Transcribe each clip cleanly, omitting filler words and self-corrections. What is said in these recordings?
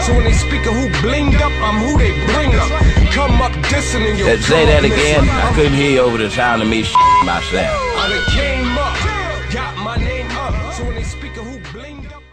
So when they speak of who blinged up, I'm who they bring up. Come up dissing in your Say that again. I couldn't hear you over the sound of me myself. I done came up, got my name up. So when they speak of who blinged up,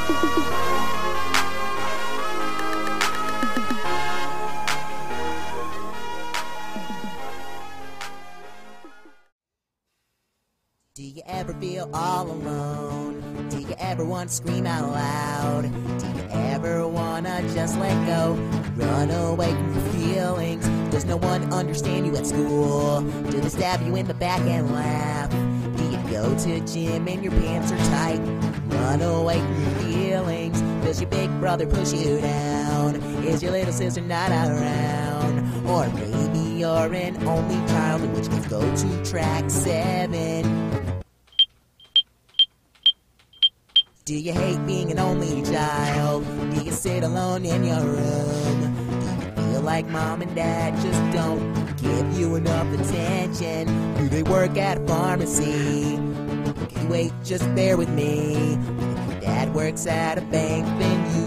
Do you ever feel all alone? Do you ever want to scream out loud? Do you ever wanna just let go? Run away from your feelings. Does no one understand you at school? Do they stab you in the back and laugh? Do you go to gym and your pants are tight? Run away from your feelings. Does your big brother push you down? Is your little sister not around? Or maybe you're an only child, in which case go to track 7. Do you hate being an only child? Do you sit alone in your room? Do you feel like mom and dad just don't give you enough attention? Do they work at a pharmacy? Okay, wait, just bear with me. If your dad works at a bank, then